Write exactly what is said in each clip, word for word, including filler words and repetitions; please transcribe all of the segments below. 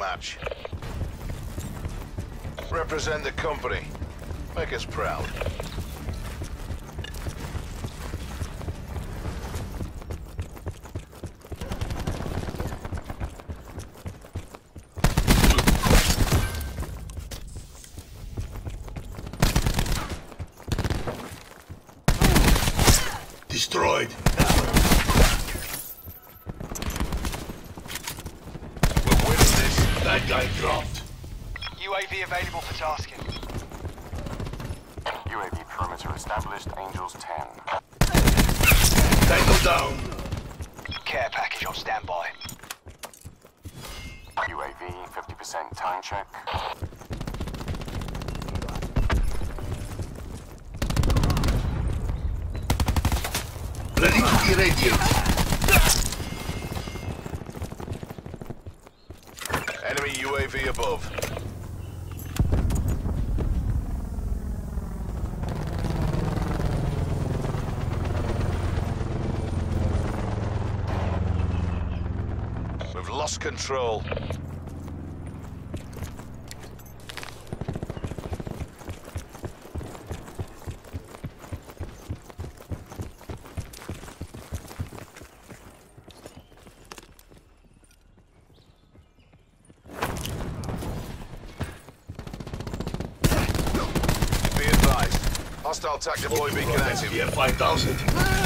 match. Represent the company. Make us proud. Destroyed. We're winning this. That guy dropped. U A V available for tasking. U A V perimeter established, Angels ten. Tango down. Care package on standby. U A V fifty percent time check. Ready to irradiate. Enemy U A V above. We've lost control. Be advised. Hostile tac deploy beacon active. Yeah, five thousand.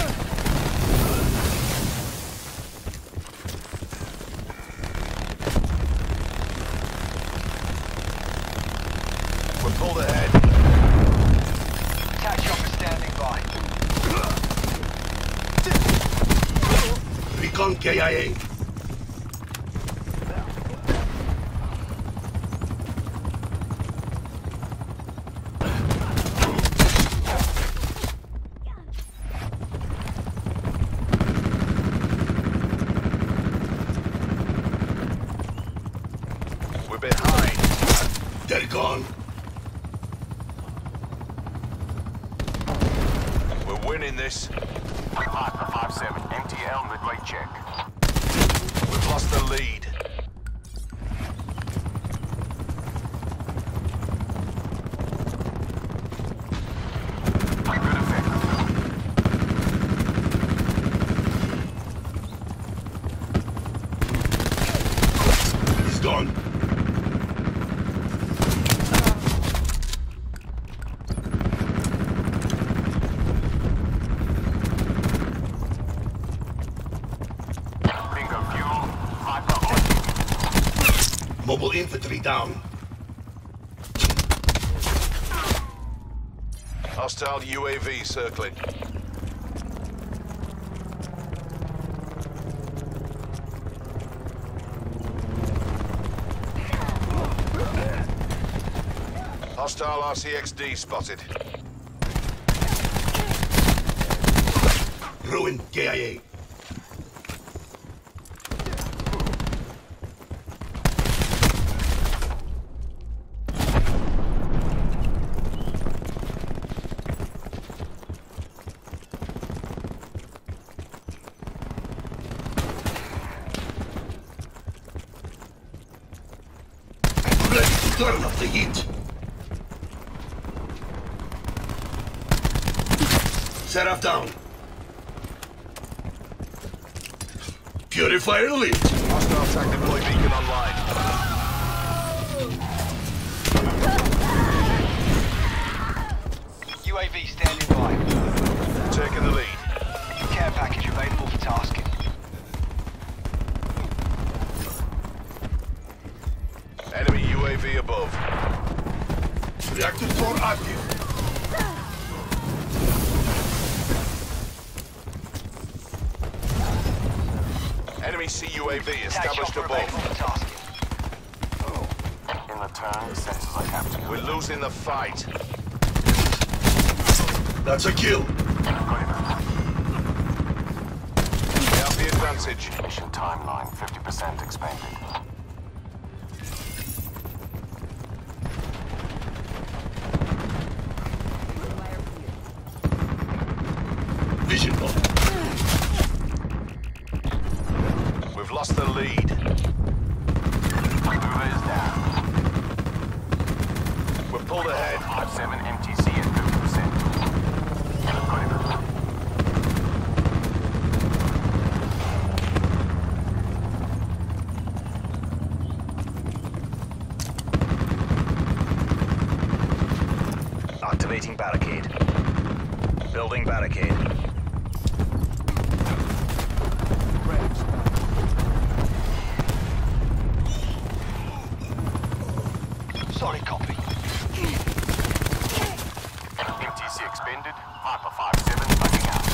We're pulled ahead. Attack chopper standing by. Recon K I A. We're behind. They're gone. We're winning this. five five seven, M T L midway check. We've lost the lead. Good effect. He's gone. Bingo fuel. Viper on. Mobile infantry down. Hostile U A V circling. Hostile R C X D spotted. Ruin K I A. Ready to turn up the heat. Seraph down. Purifier lit. Hostile tac deploy beacon online. U A V standing by. Taking the lead. Care package available for tasking. Enemy U A V above. Reactor core active. Enemy C U A V Attack established chopper available above. for tasking. In return, sensors are captured. We're losing the fight. That's a kill. Got him. We have the advantage. Mission timeline fifty percent expanded. Vision bomb. We've lost the lead. Move is Activating barricade. Building barricade. Solid copy. M T C expended. Viper five seven backing out.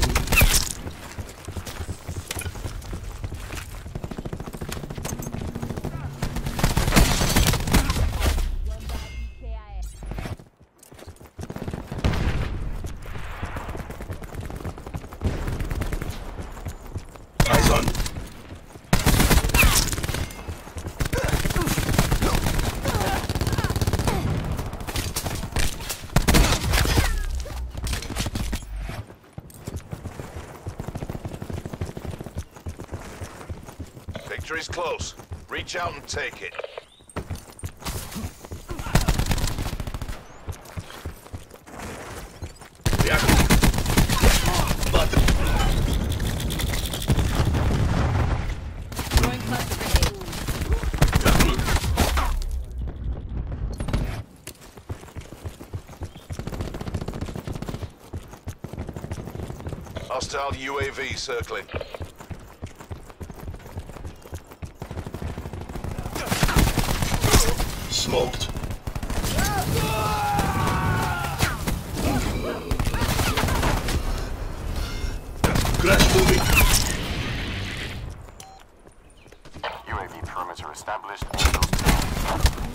Eyes on. Victory's close. Reach out and take it. Reactor. Button. Throwing cluster grenade. Hostile U A V circling. Smoked. Crash moving. U A V perimeter established. All those